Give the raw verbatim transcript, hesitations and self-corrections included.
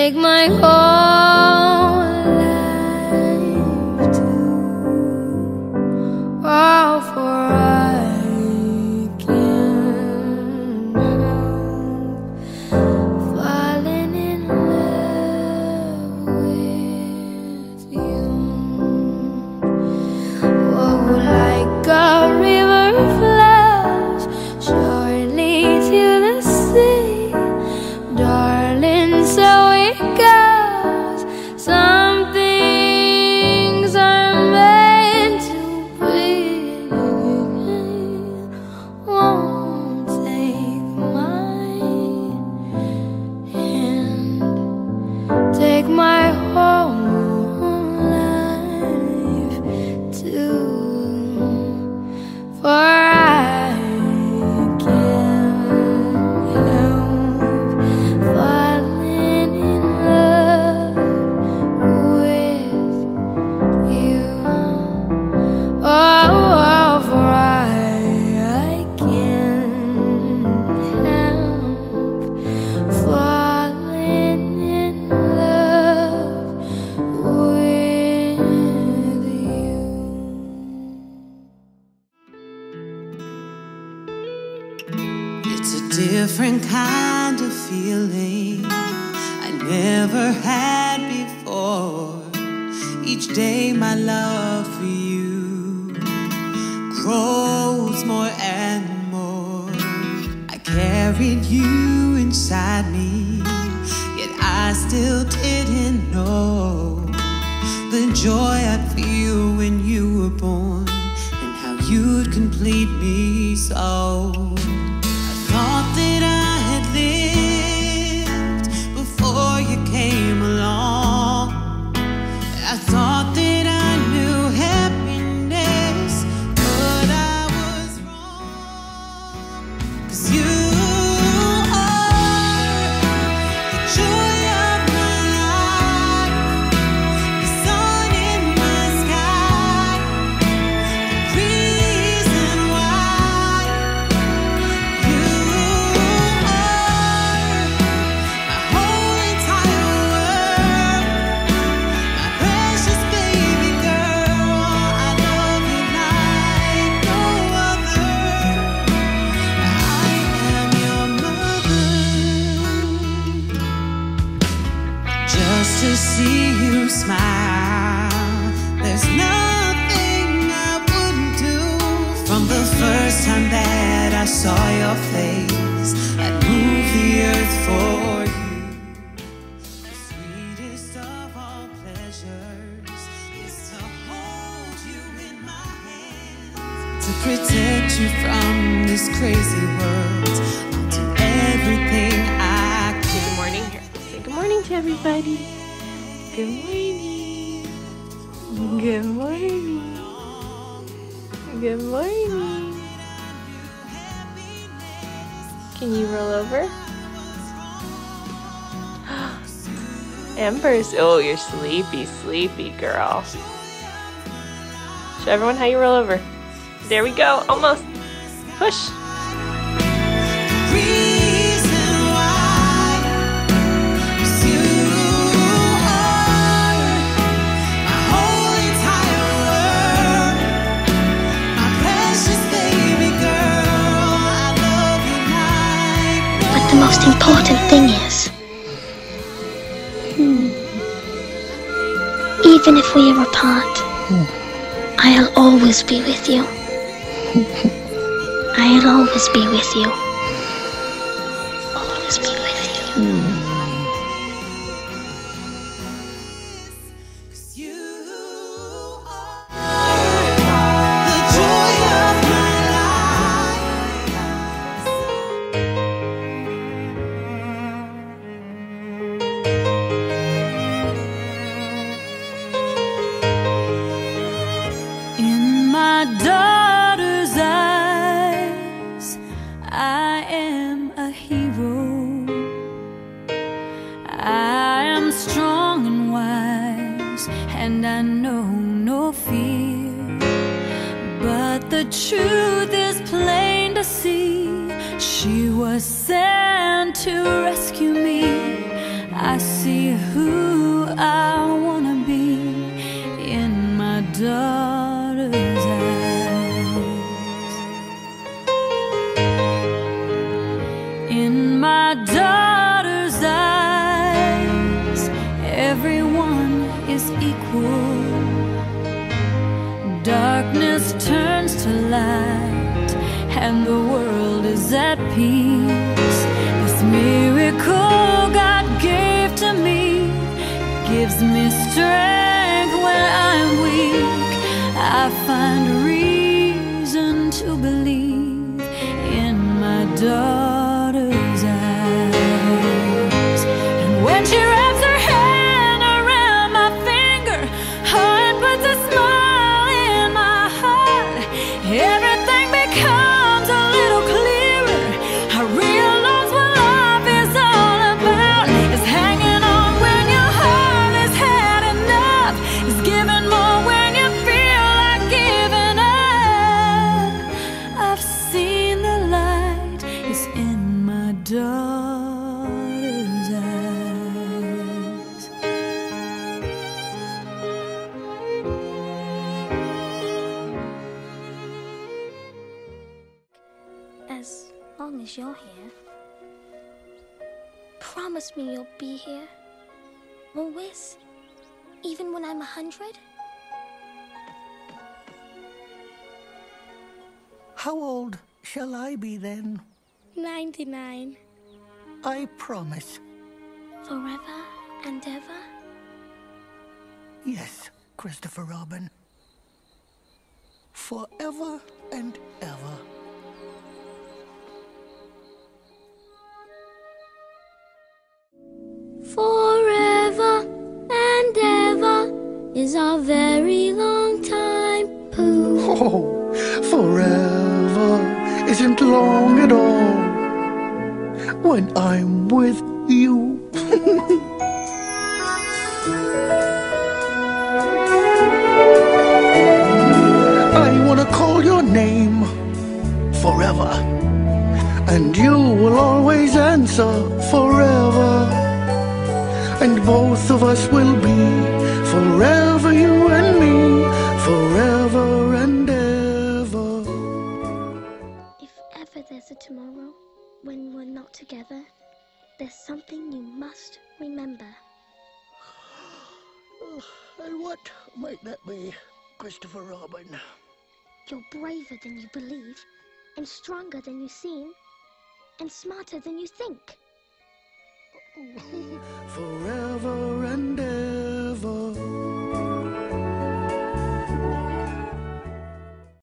take my whole life too. Oh, for I can't help falling in love with you. Oh, like a river flows surely to the sea, darling, so it goes. Some things are meant to be. Won't take my hand, take my whole life too. For I can't help falling in love with you. Oh, oh, for I, I can't help falling in love with you. It's a different kind of feeling I never had before. Each day my love for you grows more and more. I carried you inside me, yet I still didn't know the joy I'd feel when you were born, and how you'd complete me so. Thought that I had lived before you came along. I thought that I knew happiness, but I was wrong. 'Cause you are the joy of my life, the sun in my sky, the reason why. You are my whole entire world, my precious baby girl. I love you like no other. I am your mother. Just to see you smile, there's nothing I wouldn't do. From the first time that I saw your face, I'd move the earth for you. The sweetest of all pleasures is to hold you in my hands, to protect you from this crazy world. I'll do everything I can. Good morning. Say good morning to everybody. Good morning. Good morning. Good morning. Can you roll over? Embers. Oh, you're sleepy, sleepy girl. Show everyone how you roll over. There we go. Almost. Push. Reason why is you are my whole entire world, my precious baby girl. I love you like no But the most important thing is, even if we are apart, I'll always be with you. I'll always be with you. Always be with you. 'Cause you are the joy of my life. In my daughter's eyes, I am a hero. I am strong and wise, and I know no fear. But the truth is plain to see. She was sent to rescue me. I see who I wanna be in my daughter's eyes. In my daughter's eyes, everyone is equal. Darkness turns to light, and the world is at peace. This miracle God gave to me gives me strength when I'm weak. I find reason to believe in my daughter's eyes. And when she wraps her hand around my finger, heart puts a smile in my heart. Everything becomes a little clearer. I realize what life is all about. It's hanging on when your heart has had enough. It's giving more when you feel like giving up. I've seen the light is in my daughter's eyes. As long as you're here, promise me you'll be here. Always? Even when I'm a hundred? How old shall I be then? Ninety-nine. I promise. Forever and ever? Yes, Christopher Robin. Forever and ever. Forever and ever is a very long time, Pooh. Oh, forever isn't long at all when I'm with you. I want to call your name forever, and you will always answer forever. And both of us will be forever, you and me, forever and ever. If ever there's a tomorrow when we're not together, there's something you must remember. And what might that be, Christopher Robin? You're braver than you believe, and stronger than you seem, and smarter than you think. Forever and ever.